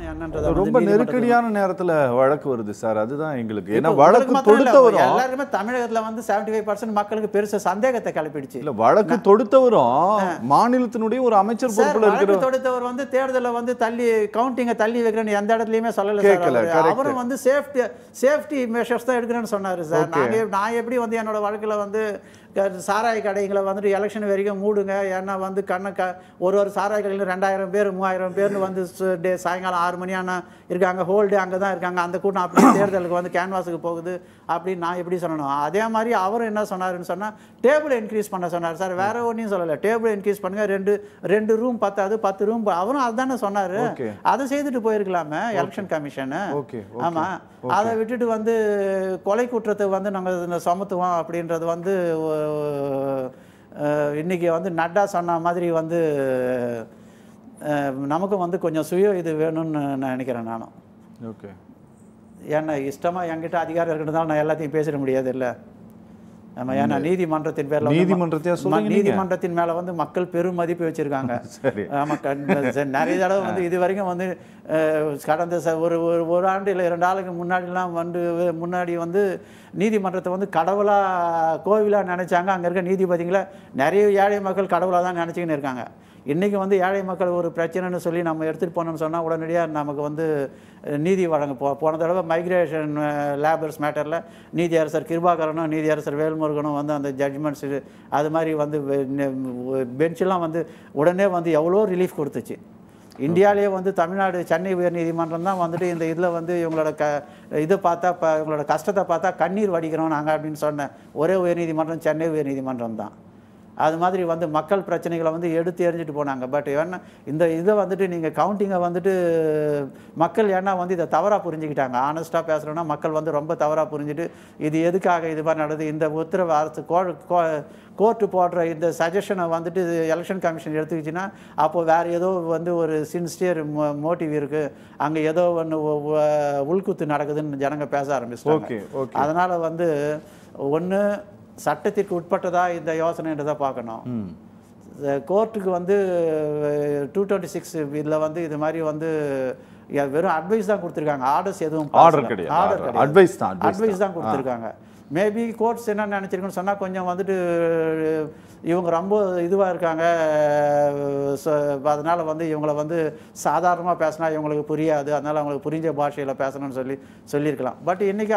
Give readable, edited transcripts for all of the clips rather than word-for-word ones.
என்னன்றதை ரொம்ப நெருக்கடியான நேரத்துல வழக்கு வருது சார். அதுதான் எங்களுக்கு ஏன்னா வழக்கு தொடுத்தவரும் எல்லாருமே தமிழகத்துல வந்து 75% மக்களுக்கு பெருசு சந்தேகத்தை கிளப்பிடுச்சு. இல்ல வழக்கு தொடுத்தவரும் மாநிலத்தினுடைய ஒரு அமைச்சர் பொறுப்புல இருக்கிற தொடுத்தவர் வந்து தேர்தலை வந்து தள்ளி கவுண்டிங்கை தள்ளி வைக்கிறேன்னு எந்த இடத்துலயுமே சொல்லல சார். அவரும் வந்து சேஃப்டி மெஷர்ஸ் தான் எடுக்கிறேன்னு சொன்னாரு சார். நான் எப்படி வந்து என்னோட வழக்குல வந்து சாராய கடைகளை வந்துட்டு எலெக்ஷன் வரைக்கும் மூடுங்க, ஏன்னா வந்து ஒரு சாராய கடையில் 2000 பேர் 3000 பேர்னு வந்து சாயங்காலம் 6 மணி ஆனால் இருக்காங்க, ஹோல்டே அங்கே தான் இருக்காங்க, அந்த கூட்டம் அப்படியே தேர்தலுக்கு வந்து கேன்வாஸுக்கு போகுது அப்படின்னு நான் எப்படி சொல்லணும். அதே மாதிரி அவரும் என்ன சொன்னாருன்னு சொன்னால் டேபிள் இன்க்ரீஸ் பண்ண சொன்னார் சார். வேற ஒன்றையும் சொல்லலை, டேபிள் இன்க்ரீஸ் பண்ணுங்க, ரெண்டு ரூம் பத்தாது 10 ரூம், அவரும் அதுதானே சொன்னார். அதை செய்துட்டு போயிருக்கலாமே எலெக்ஷன் கமிஷனு. ஆமாம், அதை விட்டுட்டு வந்து கொலை குற்றத்தை வந்து நாங்கள் சுமத்துவோம் அப்படின்றது வந்து இன்னைக்கு வந்து நட்டா சொன்ன மாதிரி வந்து நமக்கும் வந்து கொஞ்சம் சுய இது வேணும்னு நான் நினைக்கிறேன் நானும். ஓகே, ஏன்னா இஷ்டமாக என்கிட்ட அதிகாரம் இருக்கிறதால நான் எல்லாத்தையும் பேசிட முடியாது இல்லை. நம்ம ஏன்னா நீதிமன்றத்தின் பேரில் நீதிமன்றத்தின் மேலே வந்து மக்கள் பெரும் மதிப்பு வச்சுருக்காங்க. நிறைய தடவை வந்து இது வரைக்கும் வந்து கடந்த ஒரு ஆண்டு இல்லை 2 ஆண்டுக்கு முன்னாடிலாம் முன்னாடி வந்து நீதிமன்றத்தை வந்து கடவுளாக கோவிலாக நினச்சாங்க. அங்கே இருக்க நீதிபதிகளை நிறைய ஏழை மக்கள் கடவுளாக தான் நினச்சிக்கின்னு இருக்காங்க. இன்றைக்கி வந்து ஏழை மக்கள் ஒரு பிரச்சனைன்னு சொல்லி நம்ம எடுத்துகிட்டு போனோம்னு சொன்னால் உடனடியாக நமக்கு வந்து நீதி வழங்க போன தடவை மைக்ரேஷன் லேபர்ஸ் மேட்டரில் நீதியரசர் கிருபாகரனும் நீதியரசர் வேல்முருகனும் வந்து அந்த ஜட்ஜ்மெண்ட்ஸு அது மாதிரி வந்து பெஞ்செல்லாம் வந்து உடனே வந்து எவ்வளோ ரிலீஃப் கொடுத்துச்சு. இந்தியாவிலே வந்து தமிழ்நாடு சென்னை உயர்நீதிமன்றம் தான் வந்துட்டு இந்த இதில் வந்து இவங்களோட இதை பார்த்தா இவங்களோட கஷ்டத்தை பார்த்தா கண்ணீர் வடிக்கிறோம் நாங்கள் அப்படின்னு சொன்னேன். ஒரே உயர்நீதிமன்றம் சென்னை உயர்நீதிமன்றம் தான். அது மாதிரி வந்து மக்கள் பிரச்சனைகளை வந்து எடுத்து எறிஞ்சிட்டு போனாங்க. பட் ஏன்னா இந்த இதை வந்துட்டு நீங்கள் கவுண்டிங்கை வந்துட்டு மக்கள் ஏன்னா வந்து இதை தவறாக புரிஞ்சுக்கிட்டாங்க. ஆனஸ்ட்டாக பேசுகிறோன்னா மக்கள் வந்து ரொம்ப தவறாக புரிஞ்சுட்டு இது எதுக்காக இது மாதிரி நடக்குது, இந்த உத்தரவு அரசு கோர்ட்டு போடுற இந்த சஜஷனை வந்துட்டு எலெக்ஷன் கமிஷன் எடுத்துக்கிச்சுன்னா அப்போது வேறு ஏதோ வந்து ஒரு சின்சியர் மோட்டிவ் இருக்குது, அங்கே ஏதோ ஒன்று உள்குத்து நடக்குதுன்னு ஜனங்க பேச ஆரம்பிச்சிட்டாங்க. அதனால் வந்து ஒன்று சட்டத்திற்கு உட்பட்டதா இந்த யோசனைன்றதை பார்க்கணும். கோர்ட்டுக்கு வந்து 226 இதில் வந்து இது மாதிரி வந்து வெறும் அட்வைஸ் தான் கொடுத்துருக்காங்க. ஆர்டர்ஸ் எதுவும் அட்வைஸ் தான் கொடுத்துருக்காங்க. மேபி கோர்ட்ஸ் என்ன நினச்சிருக்குன்னு சொன்னால் கொஞ்சம் வந்துட்டு இவங்க ரொம்ப இதுவாக இருக்காங்க, அதனால் வந்து இவங்கள வந்து சாதாரணமாக பேசினா இவங்களுக்கு புரியாது, அதனால் அவங்களுக்கு புரிஞ்ச பாஷையில் பேசணும்னு சொல்லியிருக்கலாம். பட் இன்றைக்கி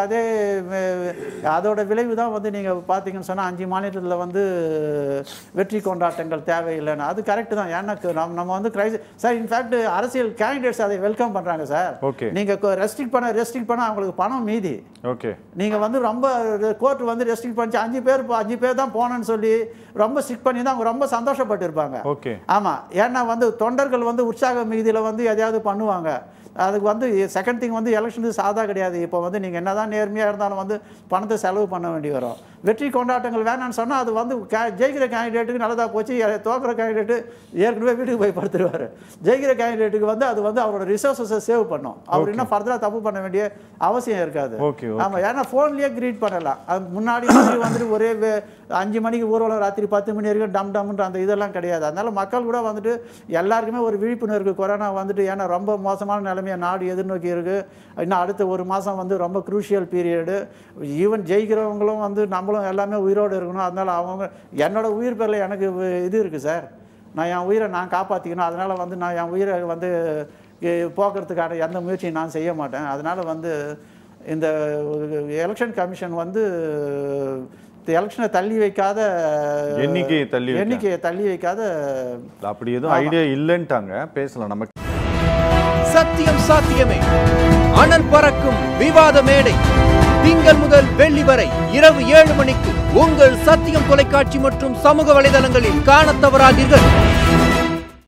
அதோட விளைவு தான் வந்து நீங்கள் பார்த்தீங்கன்னு சொன்னால் 5 மாநிலத்தில் வந்து வெற்றி கொண்டாட்டங்கள் தேவையில்லைன்னு. அது கரெக்டு தான். ஏன்னா நம்ம வந்து சார் இன்ஃபேக்ட் அரசியல் கேண்டிடேட்ஸ் அதை வெல்கம் பண்ணுறாங்க சார். நீங்கள் ரெஸ்ட்ரிக்ட் பண்ண அவங்களுக்கு பணம் மீதி. ஓகே, நீங்கள் வந்து ரொம்ப கோர்ட் வந்து ரெஸ்ட்ரிக்ட் பண்ணிச்சு 5 பேர் தான் போனேன்னு சொல்லி ரொம்ப ஸ்ட்ரிக்ட் பண்ணி தான் அவங்க ரொம்ப சந்தோஷப்பட்டு இருப்பாங்க. ஓகே, ஆமாம், ஏன்னா வந்து தொண்டர்கள் வந்து உற்சாக மிகுதியில் வந்து எதையாவது பண்ணுவாங்க. அதுக்கு வந்து செகண்ட் திங் வந்து எலெக்ஷனுக்கு சாதா கிடையாது. இப்போ வந்து நீங்கள் என்ன தான் நேர்மையாக இருந்தாலும் வந்து பணத்தை செலவு பண்ண வேண்டி வரும். வெற்றி கொண்டாட்டங்கள் வேணான்னு சொன்னால் அது வந்து ஜெயிக்கிற கேண்டிடேட்டுக்கு நல்லதாக போச்சு, தோக்குற கேண்டிடேட்டு ஏற்கனவே வீட்டுக்கு போய் படுத்துருவார். ஜெயிக்கிற கேண்டிடேட்டுக்கு வந்து அது வந்து அவரோட ரிசோர்ஸை சேவ் பண்ணும். அவர் இன்னும் ஃபர்தராக தப்பு பண்ண வேண்டிய அவசியம் இருக்காது. ஆமாம், ஏன்னா ஃபோன்லேயே கிரீட் பண்ணலாம். அது முன்னாடி வந்துட்டு ஒரே 5 மணிக்கு ஊர்வலம் ராத்திரி 10 மணி வரைக்கும் டம்ன்ற அந்த இதெல்லாம் கிடையாது. அதனால் மக்கள் கூட வந்துட்டு எல்லாருக்குமே ஒரு விழிப்புணர்வு கொரோனா வந்துட்டு ஏன்னா ரொம்ப மோசமான நிலைமையை நாடு எதிர்நோக்கி இருக்குது. இன்னும் அடுத்த 1 மாதம் வந்து ரொம்ப குரூஷியல் பீரியடு. ஈவன் ஜெயிக்கிறவங்களும் வந்து நம்மளும் எல்லாமே உயிரோடு இருக்கணும். அதனால் அவங்க என்னோட உயிர் பேரில் எனக்கு இது இருக்குது சார், நான் என் உயிரை நான் காப்பாற்றிக்கணும். அதனால் வந்து நான் என் உயிரை வந்து போக்குறதுக்கான எந்த முயற்சியும் நான் செய்ய மாட்டேன். அதனால் வந்து இந்த எலெக்ஷன் கமிஷன் வந்து எலெக்ஷனை தள்ளி வைக்காத எண்ணிக்கையை தள்ளி வைக்காத அப்படி எதுவும் ஐடியா இல்லைன்ட்டாங்க. பேசலாம். நமக்கு சத்தியம் சாத்தியமே அனல் பறக்கும் விவாத மேடை திங்கள் முதல் வெள்ளி வரை இரவு 7 மணிக்கு உங்கள் சத்தியம் தொலைக்காட்சி மற்றும் சமூக வலைதளங்களில் காணத் தவறாதீர்கள்.